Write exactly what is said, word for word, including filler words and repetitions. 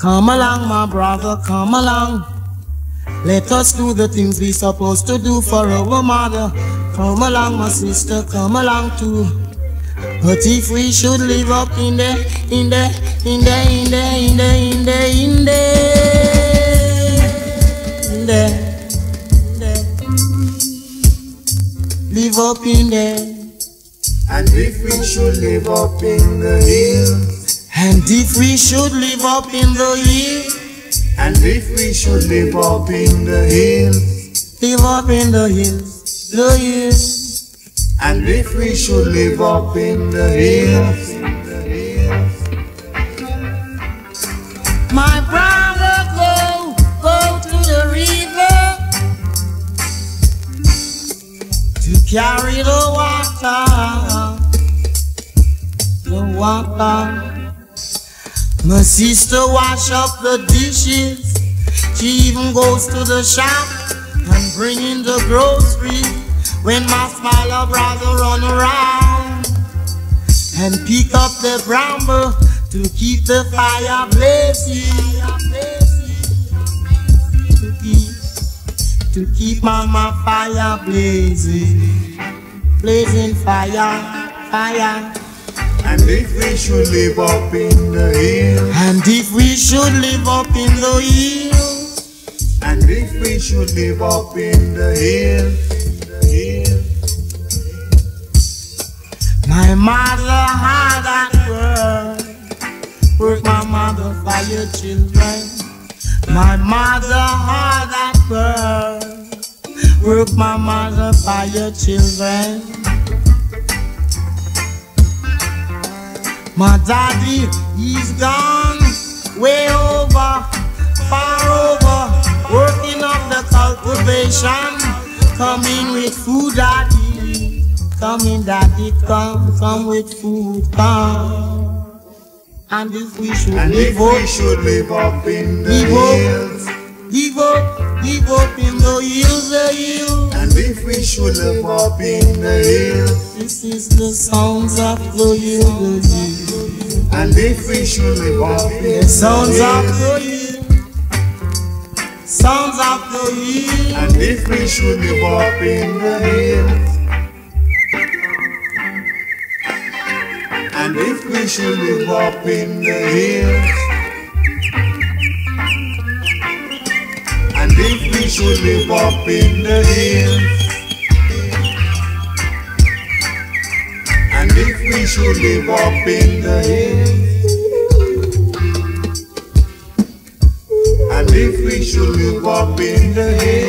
Come along, my brother, come along. Let us do the things we supposed to do for our mother. Come along, my sister, come along too. But if we should live up in the, in the, in the, in the, in the, in the, in the, in the, in the, live up in the. And if we should live up in the hills, and if we should live up in the hills, and if we should live up in the hills, live up in the hills, the hills. And if we should live up in the hills, my brother, go, go to the river to carry the water, the water. My sister wash up the dishes. She even goes to the shop and bring in the groceries. When my smaller brother run around and pick up the bramble to keep the fire blazing, to keep, to keep mama fire blazing, blazing fire, fire. And if we should live up in the hills, and if we should live up in the hills, and if we should live up in the hills, my mother hard at work, work my mother for your children. My mother hard at work, work my mother for your children. My daddy, he's gone way over, far over, working up the cultivation, coming with food, daddy. Come in, daddy, come, come with food, come. And if we should and live if up, we should live up in the live hills, up, live up, live up in the hills, the hills. And if we should live up in the hills, this is the sounds of the hills, the hills. And if we should live up in the the sounds of hills, the hills, sounds of the hills. and if we should live up in the hills, and if we should live up in the hills, and if we should live up in the hills, and if we should live up in the hills, and if we should live up in the hills.